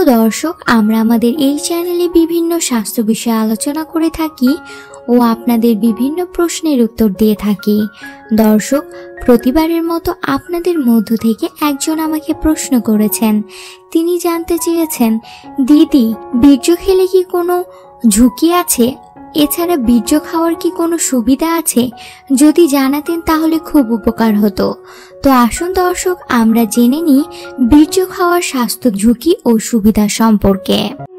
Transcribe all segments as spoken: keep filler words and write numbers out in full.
দর্শক, আমরা আমাদের এই চ্যানেলে বিভিন্ন স্বাস্থ্য বিষয়ে আলোচনা করে থাকি ও আপনাদের বিভিন্ন প্রশ্নের উত্তর দিয়ে থাকি। দর্শক, প্রতিবারের মতো আপনাদের মধ্য থেকে একজন আমাকে প্রশ্ন করেছেন। তিনি জানতে চেয়েছেন, দিদি, বীর্য খেলে কি কোনো ঝুঁকি আছে? এছাড়া বীর্য খাওয়ার কি কোনো সুবিধা আছে? যদি জানাতেন তাহলে খুব উপকার হতো। তো আসুন দর্শক, আমরা জেনে নিই বীর্য খাওয়ার স্বাস্থ্য ঝুঁকি ও সুবিধা সম্পর্কে।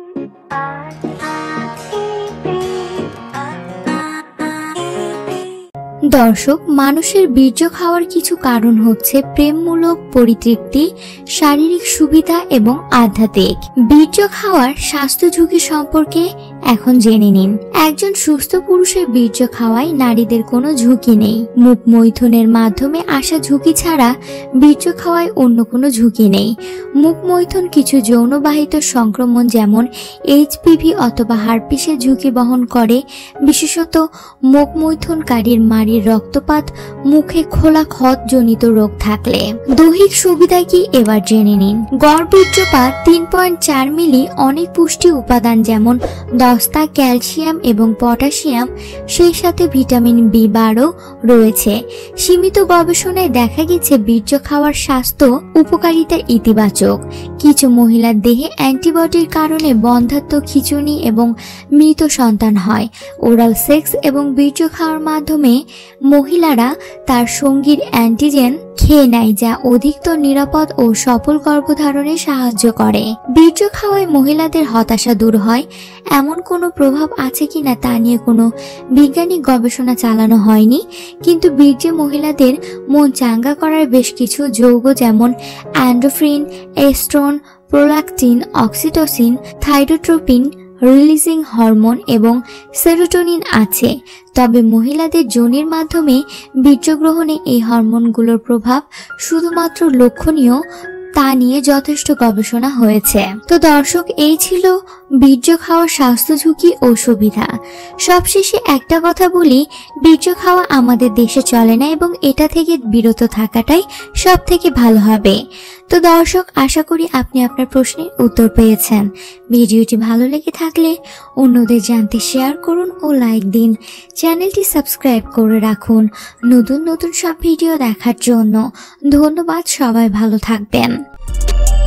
দর্শক, মানুষের বীর্য খাওয়ার কিছু কারণ হচ্ছে প্রেমমূলক পরিতৃপ্তি, শারীরিক সুবিধা এবং আধ্যাত্মিক। বীর্য খাওয়ার স্বাস্থ্য ঝুঁকি সম্পর্কে এখন জেনে নিন। একজন সুস্থ পুরুষের বীর্য খাওয়ায় নারীদের কোনো ঝুঁকি নেই। মুখ মৈথুনের মাধ্যমে আসা ঝুঁকি ছাড়া বীর্য খাওয়ায় অন্য কোনো ঝুঁকি নেই। মুখ মৈথুন কিছু যৌনবাহিত সংক্রমণ যেমন এইচপিভি অথবা হার্পিসের ঝুঁকি বহন করে, বিশেষত মুখ মৈথুনকারীর মাড়ির রক্তপাত, মুখে খোলা ক্ষত জনিত রোগ থাকলে। দৈহিক সুবিধা কি এবার জেনে নিন। গড় বীর্যপাত তিন পয়েন্ট চার মিলি অনেক পুষ্টি উপাদান যেমন দস্তা, ক্যালসিয়াম এবং পটাশিয়াম, সেই সাথে ভিটামিন বি বারো রয়েছে। সীমিত গবেষণায় দেখা গেছে বীর্য খাওয়ার স্বাস্থ্য উপকারিতা ইতিবাচক। কিছু মহিলার দেহে অ্যান্টিবডির কারণে বন্ধ্যাত্ব, খিঁচুনি এবং মৃত সন্তান হয়। ওরাল সেক্স এবং বীর্য খাওয়ার মাধ্যমে মহিলারা তার সঙ্গীর অ্যান্টিজেন খেয়ে নেয়, যা অধিকতর নিরাপদ ও সফল গর্ভধারণে সাহায্য করে। বীর্য খাওয়ায় মহিলাদের হতাশা দূর হয় এমন কোনো প্রভাব আছে কিনা তা নিয়ে কোনো বৈজ্ঞানিক গবেষণা চালানো হয়নি, কিন্তু বীর্যে মহিলাদের মন চাঙ্গা করার বেশ কিছু যৌগ যেমন endorphin, estrone, prolactin, oxytocin, thyrotropin releasing hormone এবং সেরোটোনিন আছে। তবে মহিলাদের যোনির মাধ্যমে বীর্য গ্রহণে এই হরমোনগুলোর প্রভাব শুধুমাত্র লক্ষণীয় তা নিয়ে যথেষ্ট গবেষণা হয়েছে। তো দর্শক, এই ছিল বীর্য খাওয়ার স্বাস্থ্য ঝুঁকি ও সুবিধা। সবশেষে একটা কথা বলি, বীর্য খাওয়া আমাদের দেশে চলে না এবং এটা থেকে বিরত থাকাটাই সব থেকে ভালো হবে। তো দর্শক, আশা করি আপনি আপনার প্রশ্নের উত্তর পেয়েছেন। ভিডিওটি ভালো লেগে থাকলে অন্যদের জানতে শেয়ার করুন ও লাইক দিন। চ্যানেলটি সাবস্ক্রাইব করে রাখুন নতুন নতুন সব ভিডিও দেখার জন্য। ধন্যবাদ, সবাই ভালো থাকবেন।